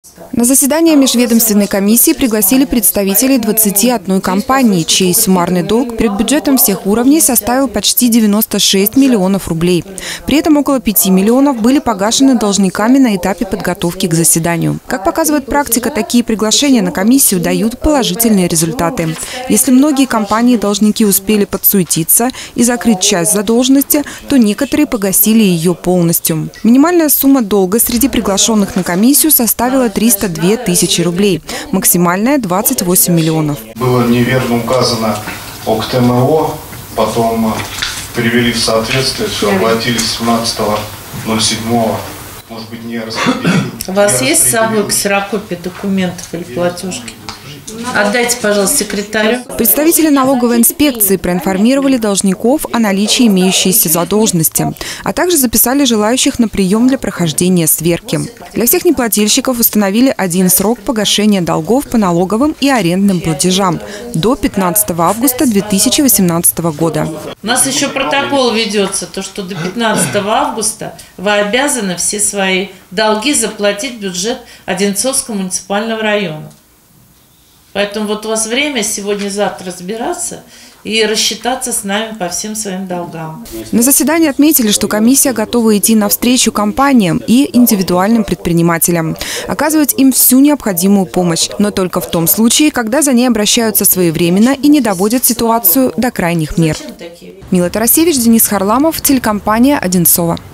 На заседание межведомственной комиссии пригласили представителей 21 компании, чей суммарный долг перед бюджетом всех уровней составил почти 96 миллионов рублей. При этом около 5 миллионов были погашены должниками на этапе подготовки к заседанию. Как показывает практика, такие приглашения на комиссию дают положительные результаты. Если многие компании-должники успели подсуетиться и закрыть часть задолженности, то некоторые погасили ее полностью. Минимальная сумма долга среди приглашенных на комиссию составила 302 тысячи рублей, максимальная – 28 миллионов. Было неверно указано ОКТМО, потом привели в соответствие, все оплатили 17.07. Может быть, не распределили. У вас есть с собой ксерокопия документов или платежки? Отдайте, пожалуйста, секретарю. Представители налоговой инспекции проинформировали должников о наличии имеющейся задолженности, а также записали желающих на прием для прохождения сверки. Для всех неплательщиков установили один срок погашения долгов по налоговым и арендным платежам до 15 августа 2018 года. У нас еще протокол ведется, то что до 15 августа вы обязаны все свои долги заплатить в бюджет Одинцовского муниципального района. Поэтому вот у вас время сегодня-завтра разбираться и рассчитаться с нами по всем своим долгам. На заседании отметили, что комиссия готова идти навстречу компаниям и индивидуальным предпринимателям, оказывать им всю необходимую помощь, но только в том случае, когда за ней обращаются своевременно и не доводят ситуацию до крайних мер. Мила Тарасевич, Денис Харламов, телекомпания «Одинцово».